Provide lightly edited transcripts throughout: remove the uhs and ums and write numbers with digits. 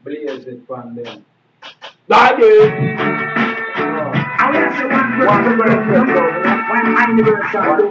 Blaze it from them. Daddy! I will say one verse, one anniversary.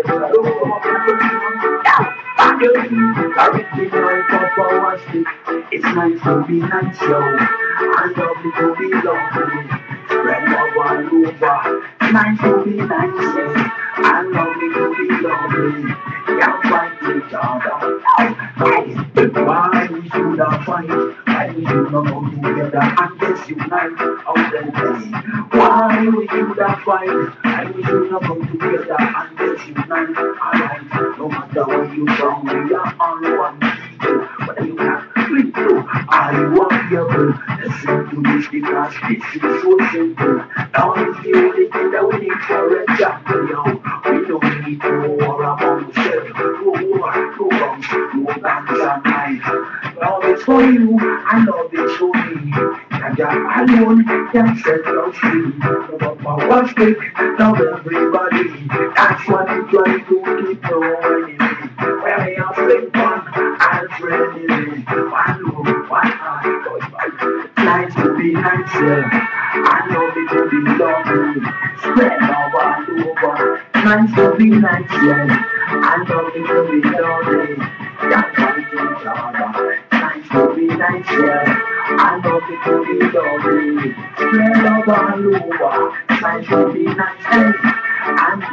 Original Papa was it. It's nice to be nice, yo. And lovely to be lovely. Spread love all over. It's nice to be nice, yeah. And lovely to be lovely. Can't fight each other. Why we should have fight? Why we should not come together and just unite out and play? Why we should have fight? Why we should not come together and just unite? Alright, no matter where you from, we are all one people. Whether you can flip through, are you agreeable? Listen to this because this is so simple. Now it's the only thing that we need for example, yo. We don't need to war among ourselves. No war, no bombs, no guns and knives. Love is for you, and love is for me. And you're alone can set us free. No matter what's quick, love everybody. That's what we try to keep knowing. Where we are flipped on, I'll friend in one love, one heart. Nice to be nice, yeah. I love it to be lovely. Spread love all over. Nice to be nice, yeah. I love it to be lovely. Can't fight each other. Nice to be nice, yeah. I love it to be lovely. Spread love all over. Nice to be nice, hey. And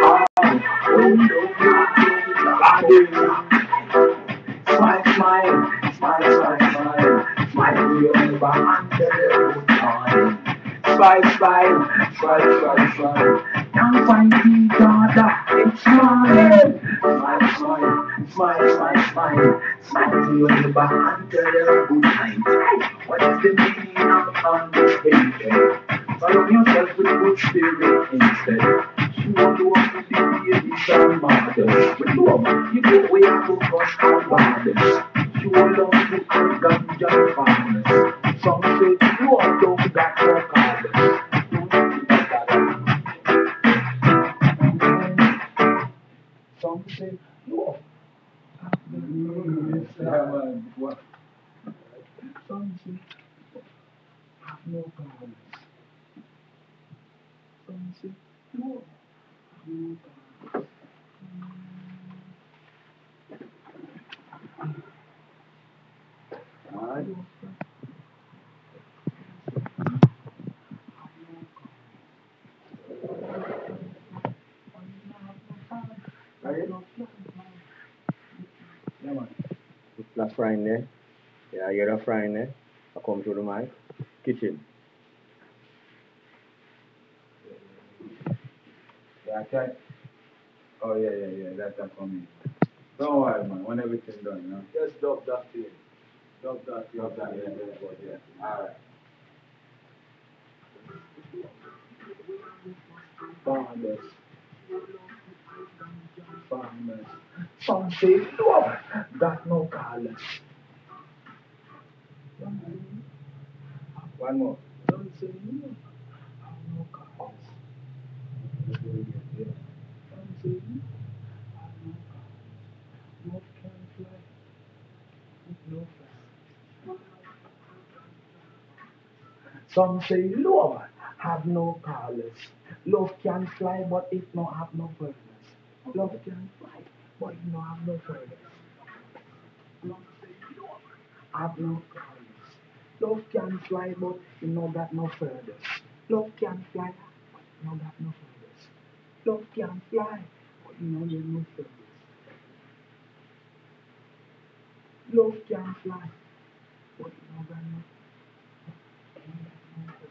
smile, smile, smile, smile, smile, smile to your neighbor and tell them good morning. Smile, smile, smile, smile, smile. Can't find each other, it's morning. Smile, smile, smile, smile, smile, smile to your neighbor and tell them good night. What is the meaning of all this hatred? Surround yourself with good spirit instead. You want to walk with the babies and mothers. With love, you go way to crush our borders. You love to cut ganja and farmers. Some say you are don't got no colors. Some say you are. Yeah, man. What? Some say have no colors. Some say you are. No colors. Alright. Yeah, man. It's not frying there. Yeah, you're not frying there. I come to the mic. Kitchen. Yeah, okay. Oh, yeah, yeah, yeah. That's for me. Don't worry, man. When everything's done, you know. Just drop that thing. Drop that thing. Drop that, yeah, yeah. Alright. Farmers. Farmers. Some say love got no colors. One more. Some say love have no colors. Some say love have no colors. Love can fly with no feathers. Some say love have no colors. Love can fly, but it no have no feathers. Love can fly, but it no have no feathers. Some say love have no colors. Love can fly, but it no got no feathers. Love can fly, but it no got no feathers. Love can fly, but it no get no feathers. Love can fly, but it no got no feathers.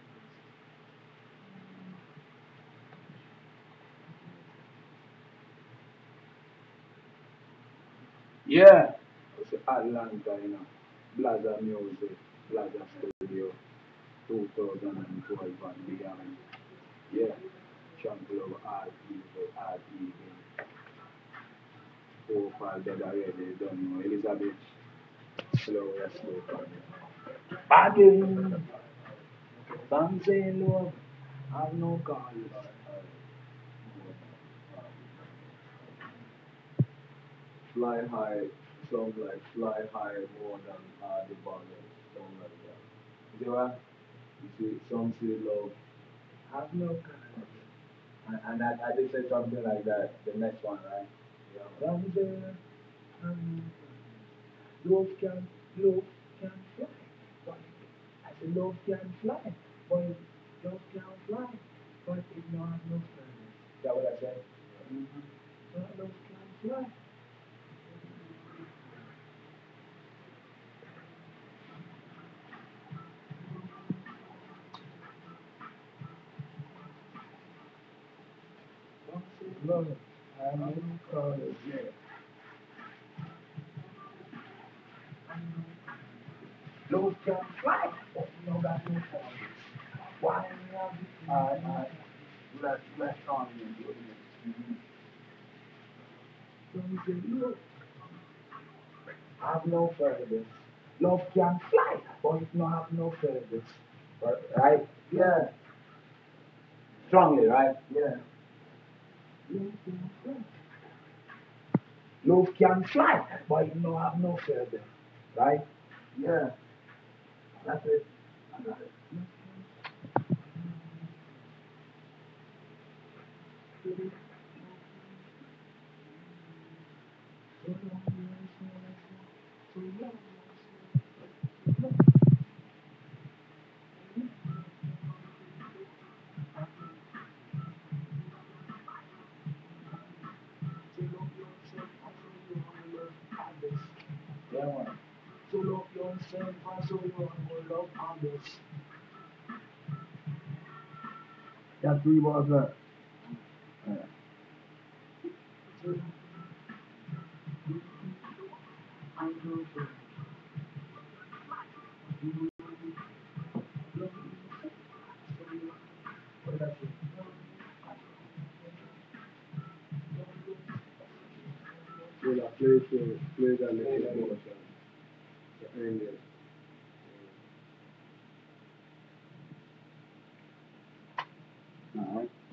Yeah, it's Atlanta, you know. Blaza Music, Blaza Studio, 2012 and beyond. Yeah, Champion of Art Evil, Art Evil. Profile that already done know. Elizabeth, slow, slow, Bagging, some say love, have no cause. Fly high, some like fly high more than the bottom, something like See what? You see, some say love have no colors. and I did say something like that. The next one, right? Yeah. Some say have no colors. Love can fly. But I said love can fly. But love can fly. But it no have no feathers. Is that what I said? But love can fly. Some say love have no colors. Yeah. Love can fly. But no got no feathers. Why we have it? Alright. Let's on and do it. Some say love have no feathers. Love can fly, but it no have no feathers. Right? Yeah, Strongly, right? yeah. Love can fly. Love can fly, but it no have no feathers. Right? Yeah. That's it. I got it. Yeah, man. So love yourself and so you will love others. Got 3 bars left. Yeah. So I love you. What did I say? Play that little portion. The ending. Alright.